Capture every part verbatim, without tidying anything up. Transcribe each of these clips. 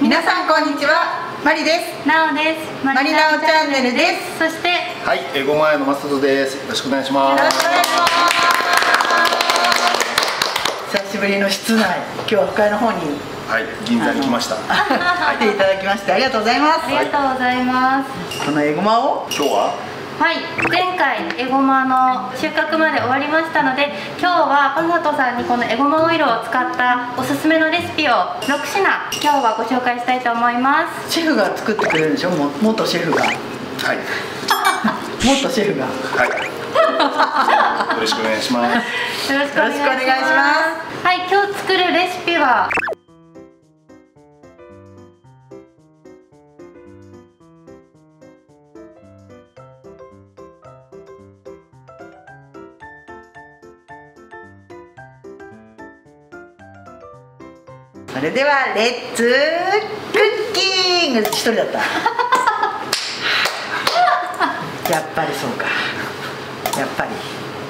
皆さんこんにちは、マリです。 なおです。 マリナオチャンネルです。 そしてはい、えごま屋のマストです。よろしくお願いします。 よろしくお願いします。久しぶりの室内、今日は深谷の方にはい、銀座に来ました。 来ていただきましてありがとうございます。 ありがとうございます。 このエゴマを今日ははい、前回エゴマの収穫まで終わりましたので、今日はパサトさんにこのエゴマオイルを使ったおすすめのレシピをろくしな今日はご紹介したいと思います。 シェフが作ってくれるんでしょ、も元シェフが。 はい。 元シェフが。 はい。よろしくお願いします。 よろしくお願いします。はい、今日作るレシピはそれではレッツクッキング。一人だったやっぱりそうか、やっぱり。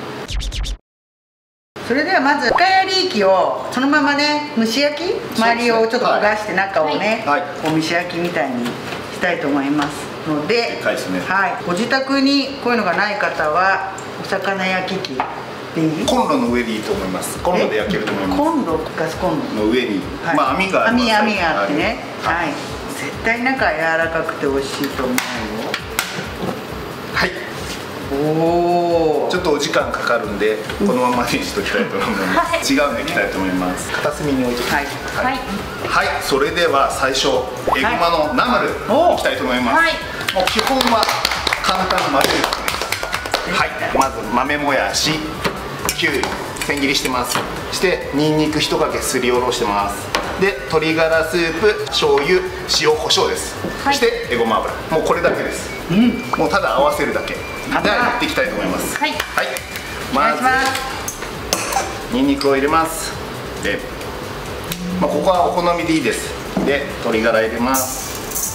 それではまず深谷リーキをそのままね、蒸し焼き、周りをちょっと焦がして中をね、 はい、 こう蒸し焼きみたいにしたいと思いますので、 でかいですね。 はい、ご自宅にこういうのがない方はお魚焼き器コンロの上でいいと思います。コンロで焼けると思います。 コンロ、ガスコンロの上に、 はい、 まあ網があります。 網網があってね、 はい、 はい、絶対中は柔らかくて美味しいと思うよ。 はい。 おお。 ちょっとお時間かかるんで、このままにしときたいと思います。違うんでいきたいと思います。片隅に置いておきます。はい。はい。それでは最初エゴマのナムルいきたいと思います。はい。もう基本は簡単に混ぜるだけです。はい。まず豆もやし、きゅうり千切りしてます。してニンニク一かけすりおろしてます。で鶏ガラスープ、醤油、塩コショウです。はい、そしてエゴマ油、もうこれだけです。うん、もうただ合わせるだけでやっていきたいと思います。はい、はい、まずニンニクを入れます。で、まあ、ここはお好みでいいです。で鶏ガラ入れます。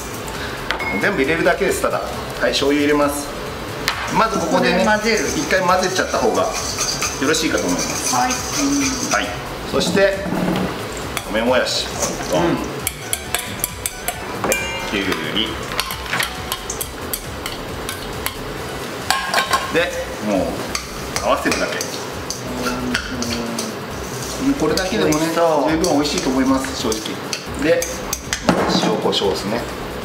全部入れるだけです。ただはい、醤油入れます。まずここでね、一回混ぜちゃった方がよろしいかと思います。はい、はい、そして米もやし、うん、きゅうりで、もう合わせるだけ。うん、これだけでもね、十分美味しいと思います、正直。で塩コショウですね。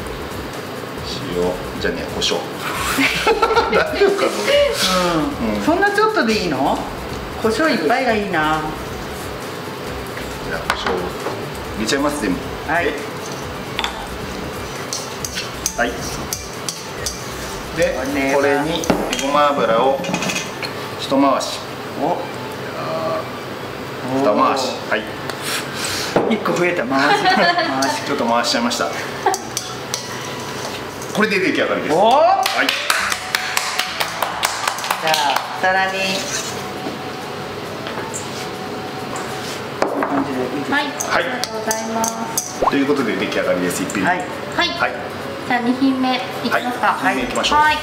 塩じゃねえ、コショウ大丈夫かな。 うん、うん、そんなちょっとでいいの？コショウいっぱいがいいな。 じゃあコショウ入れちゃいます。全部。はい。はい。でこれにエゴマ油を一回し。お。二回し。はい。 一個増えた。回し。回し。 ちょっと回しちゃいました。これで出来上がりです。 お。 はい。 じゃあさらに。 はい、ありがとうございます。 ということで出来上がりです。一品。はい。 はい。じゃあ二品目いきますか。 はい。二品目いきましょう。はい。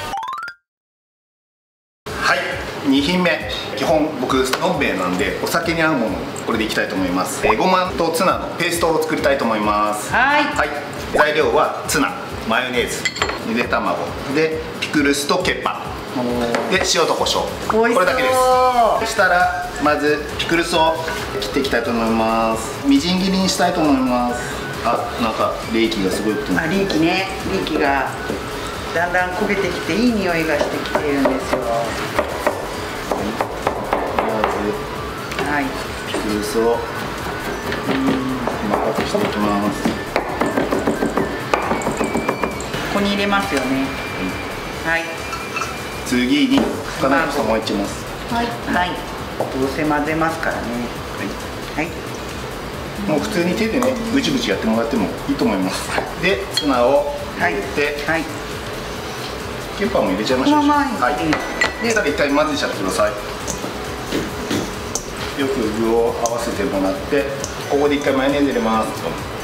はい。二品目。基本僕のんべえなんでお酒に合うものこれでいきたいと思います。エゴマとツナのペーストを作りたいと思います。はい。はい。材料はツナ、マヨネーズ、ゆで卵でピクルスとケッパー。で塩と胡椒、これだけです。そしたらまずピクルスを切っていきたいと思います。みじん切りにしたいと思います。あ、なんか冷気がすごいことになってる。 あ、冷気ね、冷気がだんだん焦げてきていい匂いがしてきているんですよ。 まず、はい、ピクルスを細かくしていきます。 ここに入れますよね。はい。 次に深谷さんもいきます。 はい、はい、どうせ混ぜますからね。はい、はい、 もう普通に手でね、ぐちぐちやってもらってもいいと思います。で、ツナを入れて、はい、ケッパーも入れちゃいましょう。はい。で、そしたら一回混ぜちゃってください。よく具を合わせてもらって、ここで一回マヨネーズ入れます。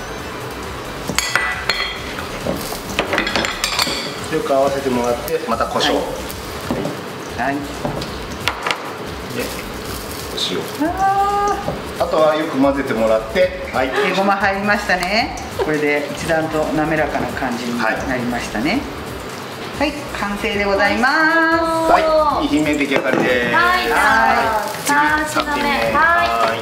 よく合わせてもらって、また胡椒。はい。はい、で、胡塩。あ, あとはよく混ぜてもらって、 はい、エゴマ入りましたね。これで一段と滑らかな感じになりましたね。はい、はい、完成でございます。 はい、に品目出来上がりです。 はい、じゃあさん品目。はい。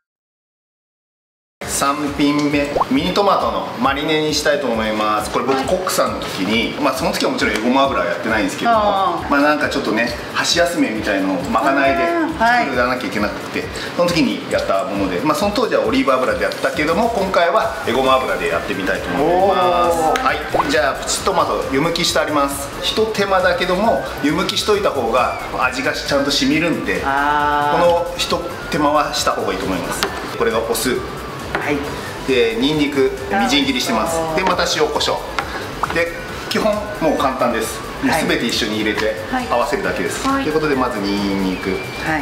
さん品目、ミニトマトのマリネにしたいと思います。これ僕コックさんの時に、まあその時はもちろんエゴマ油はやってないんですけども、まあなんかちょっとね箸休めみたいのをまかないで作らなきゃいけなくて、その時にやったもので、まあその当時はオリーブ油でやったけども、今回はエゴマ油でやってみたいと思います。はい、じゃあプチトマト湯むきしてあります。ひと手間だけども湯むきしといた方が味がちゃんと染みるんで、このひと手間はした方がいいと思います。これがお酢、はい、でニンニクみじん切りしてます。でまた塩コショウで、基本もう簡単です。もうすべて一緒に入れて合わせるだけです。と、はい、いうことでまずニンニク、はい、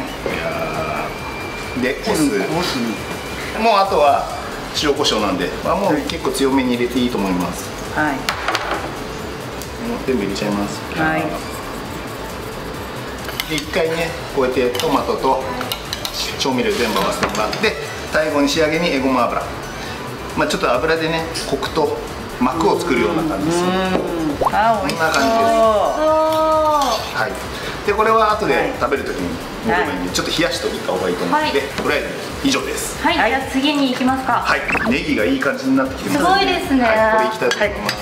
でお酢、もうあとは塩コショウなんで、まあ、もう結構強めに入れていいと思います。はい、もう全部入れちゃいます。はい、で一回ねこうやってトマトと調味料全部合わせてもらって、最後に仕上げにエゴマ油、まあちょっと油でねコクと膜を作るような感じです。こんな感じです。はい。でこれは後で食べるときにもらえばいいんで、ちょっと冷やしておいた方がいいと思うので、とりあえず以上です。 はい。じゃあ次に行きますか。 はい。ネギがいい感じになってきてます。 すごいですね。 はい。これいきたいと思います。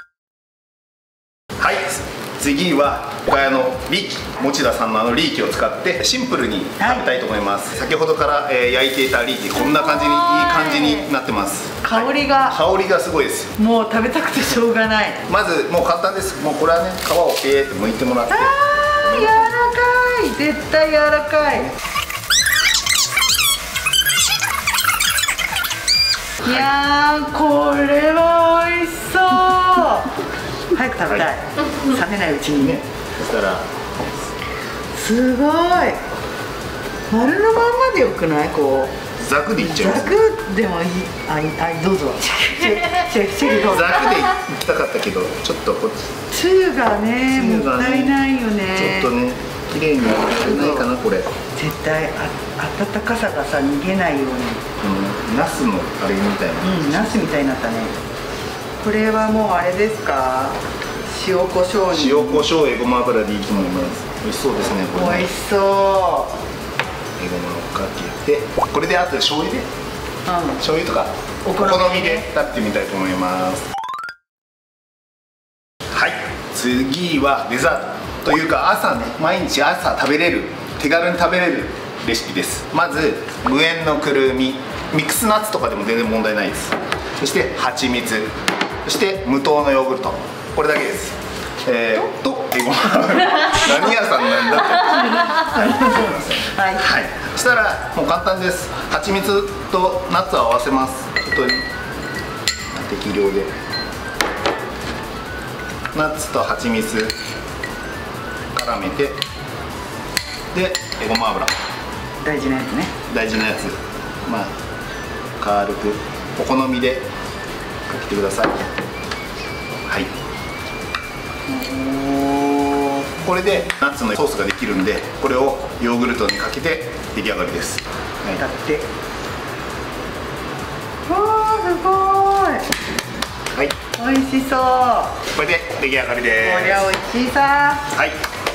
はい。次は深谷のリーキ、持田さんのあのリーキを使ってシンプルに食べたいと思います。はい、先ほどから、えー、焼いていたリーキ、こんな感じにいい感じになってます。 香りが、 はい、香りがすごいです。もう食べたくてしょうがない。 まずもう簡単です。もうこれはね皮をピーって剥いてもらって、あー柔らかい、絶対柔らかい。いやーこれは美味しそう。早く食べたい、冷めないうちにね。 そしたらすごい丸のまんまでよくない？こうザクでいっちゃいます。 ザクでもいい。あいあいどうぞ。シェフシェフどうぞ。 ザクでいきたかったけどちょっとこっちつゆがねもったいないよね。 ちょっとね綺麗になれないかなこれ。 絶対あ温かさがさ逃げないように。 うん、ナスのあれみたいな。 うん、ナスみたいになったね。これはもうあれですか？塩コショウに。 塩コショウエゴマ油でいいと思います。美味しそうですねこれね。 美味しそう。 エゴマをかけて、これであと醤油で、うん、醤油とかお好みで食べてみたいと思います。はい、次はデザートというか朝ね毎日朝食べれる手軽に食べれるレシピです。まず無塩のくるみ、ミックスナッツとかでも全然問題ないです。そして蜂蜜、そして無糖のヨーグルト、これだけです。えー、とエゴマ何屋さんなんだってはい、はい、そしたらもう簡単です。蜂蜜とナッツを合わせます。ちょっと適量でナッツと蜂蜜絡めて、でエゴマ油、 大事なやつね。 大事なやつ、まあ軽くお好みでかけてください。はい、これでナッツのソースができるんで、これをヨーグルトにかけて出来上がりです。 はい、だってわーすごい、 はい、 美味しそう。 これで出来上がりです。 こりゃ美味しさ。はい、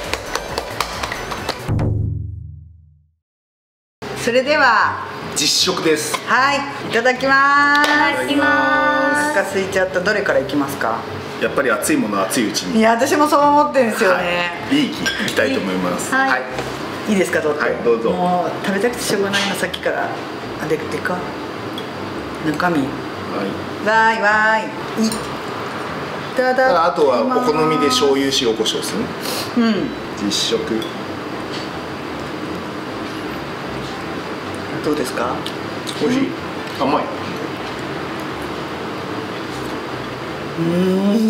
それでは実食です。 はい、いただきます。 いただきます。 お腹空いちゃった。どれからいきますか？ やっぱり熱いものは熱いうちに。 いや私もそう思ってるんですよね。 はい、いい気いきたいと思います。 はい、はい、 いいですか？どうぞ。 はい、どうぞ。 もう食べたくてしょうがないの、さっきから。あででか中身。はい。わーいわーい。いただきます。 あとはお好みで醤油塩コショウですね。うん。実食。 どうですか？ 美味しい。甘い。 うん。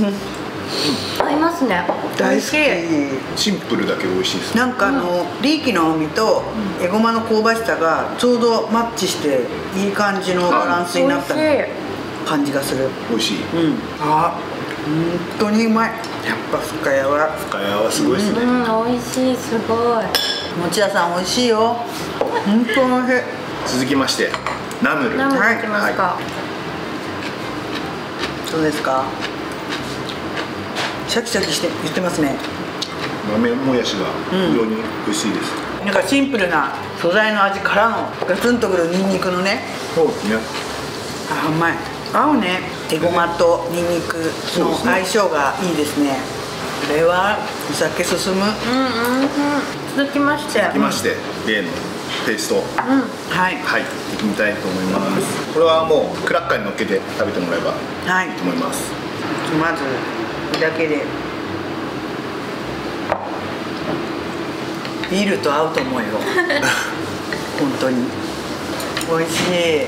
合いますね。 大好き。 シンプルだけど美味しいです。 なんかあの、うん、リーキの甘みとエゴマの香ばしさがちょうどマッチしていい感じのバランスになった感じがする。 美味しい。 うん。あ、本当にうまい。やっぱ深谷は。 深谷はすごいですね。 うん、美味しい、すごい。 持田さん美味しいよ。本当美味しい。 続きましてナムル。 ナムルいきますか。 どうですか。シャキシャキして言ってますね。 豆もやしが非常に美味しいです、 うん、なんかシンプルな素材の味からのガツンとくるニンニクのね。 そうですね。 あ、うまい。合うね。エゴマとニンニクの相性がいいですね。これはお酒進む。うんうんうん。 続きまして続きまして例のペースト、うん、 はいはいいってみたいと思います。これはもうクラッカーに乗っけて食べてもらえばいいと思います、 はい、まずこれだけでビールと合うと思うよ本当に美味しい。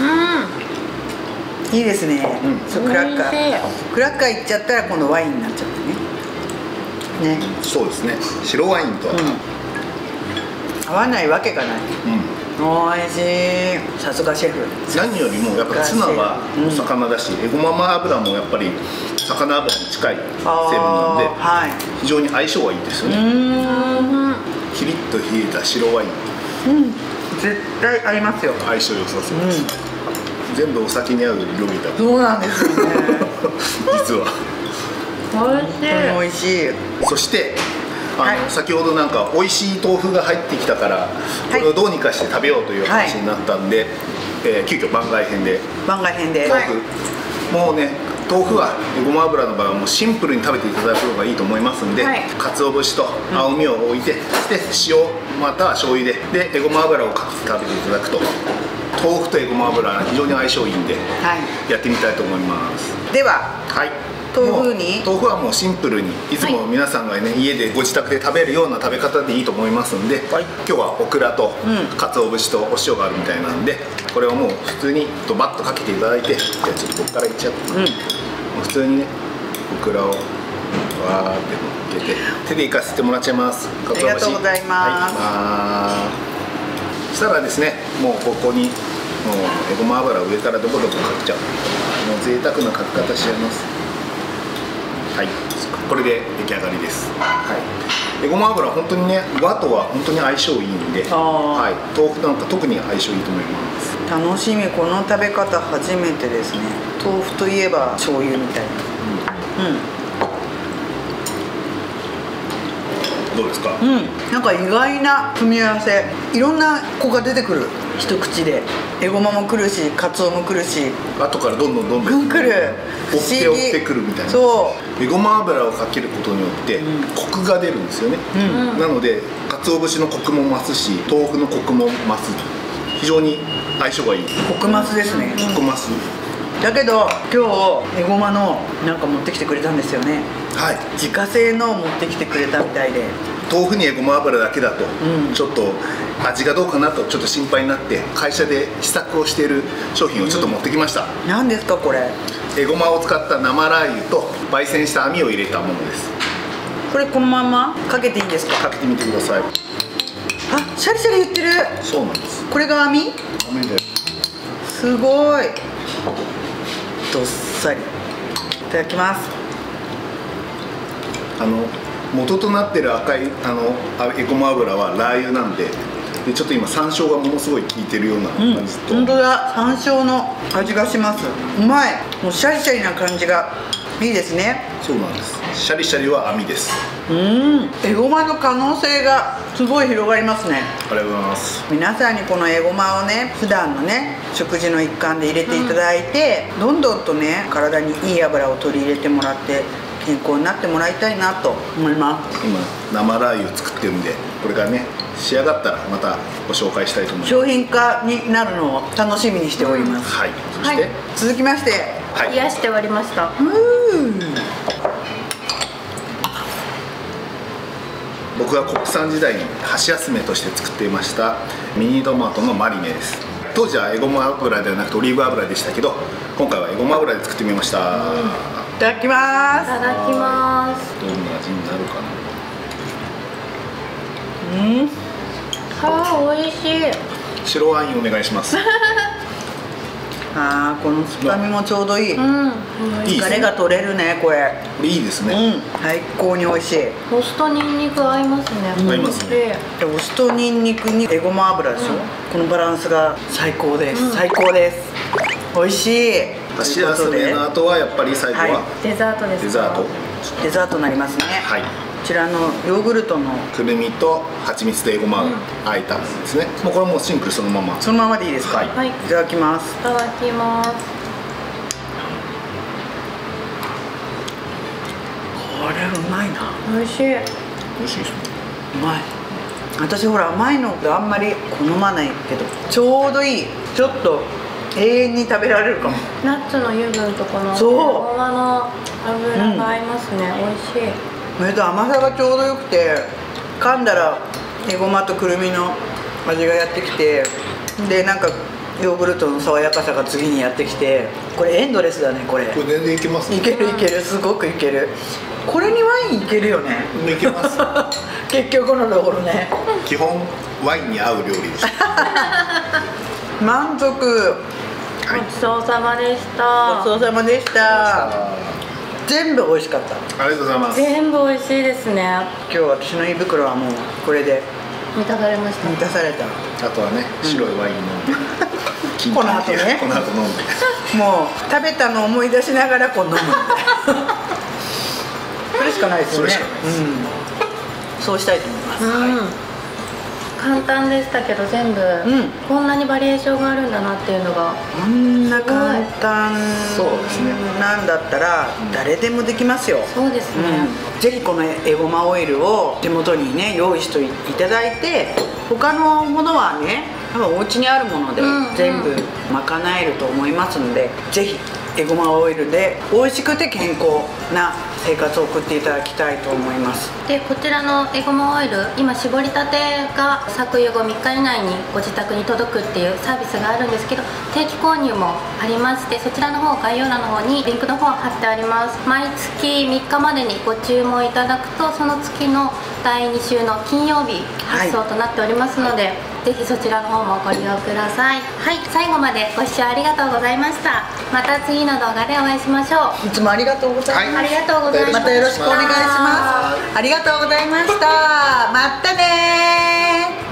うんいいですね、うん、そうクラッカークラッカーいっちゃったら今度ワインになっちゃってね。ね、 そうですね。白ワインとは、うん、 合わないわけがない。うん、おいしい。さすがシェフ。 何よりもやっぱツナはお魚だし、うん、エゴママ油もやっぱり魚油に近い成分なので、はい、非常に相性がいいですよね。うんキリッと冷えた白ワイン、 うん、絶対合いますよ。 相性良さそうです、うん、全部お酒に合う料理だ。 そうなんですよね実はおいしい。おいしい。 そしてあの、はい、先ほどなんか美味しい豆腐が入ってきたからこれをどうにかして食べようという話になったんで、はいえー、急遽番外編で番外編で豆腐、はい、もうね豆腐はごま油の場合はもうシンプルに食べていただくのがいいと思いますんで、はい、鰹節と青みを置いて、うん、そして塩または醤油ででえごま油をかけて食べていただくと豆腐とえごま油は非常に相性いいんで、はい、やってみたいと思います。 では、はい豆腐に豆腐はもうシンプルにいつも皆さんがね、はい、家でご自宅で食べるような食べ方でいいと思いますんで、はい、今日はオクラと鰹節とお塩があるみたいなんでこれをもう普通にドバッとかけていただいてじゃあちょっとここからいっちゃう、うん、普通にねオクラをわーってのっけて手でいかせてもらっちゃいます。 ありがとうございます、 はい、そしたらですねもうここにもうえごま油を上からどこどこかけちゃうもう贅沢なかけ方しちゃいます。はい、これで出来上がりです。はい、えごま油本当にね和とは本当に相性いいんで、はい、豆腐なんか特に相性いいと思います。 楽しみ。この食べ方初めてですね。豆腐といえば醤油みたいな。うん、うんどうですか。 うん、なんか意外な組み合わせ。いろんな子が出てくる。一口でえごまも来るし、かつおも来るし、 後からどんどんどんどん来る。 追って追ってくるみたいな。そうえごま油をかけることによってコクが出るんですよね、うん、なので鰹節のコクも増すし豆腐のコクも増す。非常に相性がいい。 コク増すですね。 コク増す。 だけど今日えごまのなんか持ってきてくれたんですよね。はい、自家製の持ってきてくれたみたいで、 豆腐にえごま油だけだと、うん、ちょっと味がどうかなとちょっと心配になって会社で試作をしている商品をちょっと持ってきました、 うん、何ですかこれ。 えごまを使った生ラー油と焙煎した網を入れたものです。 これこのままかけていいんですか。 かけてみてください。 あ、シャリシャリ言ってる。 そうなんです。 これが網。 網です。 すごいどっさり。いただきます。 あの元となってる赤いあのえごま油はラー油なんで、でちょっと今山椒がものすごい効いてるような感じと、 うん、本当だ、山椒の味がします。うまい。もうシャリシャリな感じがいいですね。 そうなんです。シャリシャリは網です。 うん、えごまの可能性がすごい広がりますね。 ありがとうございます。 皆さんにこのえごまをね普段のね食事の一環で入れていただいて、うん、どんどんとね体にいい油を取り入れてもらって健康になってもらいたいなと思います。 今生ラー油を作ってるんでこれがね仕上がったらまたご紹介したいと思います。 商品化になるのを楽しみにしております、 うん、はい。そして、はい、 続きまして、 はい、癒して終わりました。 うん僕が国産時代に箸休めとして作っていましたミニトマトのマリネです。当時はえごま油ではなくてオリーブ油でしたけど今回はえごま油で作ってみました、うん、 いただきます。 いただきます。 どんな味になるかな。 うんはあ、美味しい。 白ワインお願いしますああ、この酸っぱみもちょうどいい。うん、疲れが取れるね、これ。 いいですね。 うん、最高に美味しい。 お酢とニンニク合いますね。 合いますね。 で、お酢とニンニクにエゴマ油でしょ。このバランスが最高です。最高です。美味しい。 箸休めの後はやっぱり最後はデザートです。 デザート。 デザートになりますね。はい。こちらのヨーグルトのくるみと蜂蜜とエゴマをあえたんですね。もうこれもうシンプルそのまま。 そのままでいいですか。はい。いただきます。 いただきます。 これうまいな。 美味しい。 美味しいですね。 うまい。私ほら甘いのってあんまり好まないけど、ちょうどいい。ちょっと永遠に食べられるかも。 ナッツの油分とこのそうごまの油が合いますね。美味しい。 それと甘さがちょうどよくて、噛んだらエゴマとくるみの味がやってきて、でなんかヨーグルトの爽やかさが次にやってきて、これエンドレスだね。これこれ全然いけますね。 いけるいける、すごくいける。これにワインいけるよね。 いけます結局のところね。 基本ワインに合う料理です。 満足。 ごちそうさまでした。 ごちそうさまでした。全部美味しかった。 ありがとうございます。 全部美味しいですね。 今日私の胃袋はもうこれで満たされました。 満たされた。 あとはね、白いワイン飲んで、 この後ね、 この後飲んで、 もう食べたのを思い出しながらこう飲むんで。それしかないですよね。うん。そうしたいと思います。はい。 簡単でしたけど全部、うん、こんなにバリエーションがあるんだなっていうのが、 こんな簡単なんだったら誰でもできますよ。 そうですね、 うん、ぜひこのエゴマオイルを手元にね用意していただいて、他のものはね多分お家にあるもので全部賄えると思いますので、ぜひエゴマオイルで美味しくて健康な生活を送っていただきたいと思います。 でこちらのエゴマオイル、今搾りたてが搾油後みっか以内にご自宅に届くっていうサービスがあるんですけど、定期購入もありまして、そちらの方概要欄の方にリンクの方貼ってあります。毎月みっかまでにご注文いただくと、その月のだいに週の金曜日発送となっておりますので、はい、ぜひそちらの方もご利用ください。はい、最後までご視聴ありがとうございました。また次の動画でお会いしましょう。 いつもありがとうございます。 はい、ありがとうございます。 またよろしくお願いします。ありがとうございました。またねー。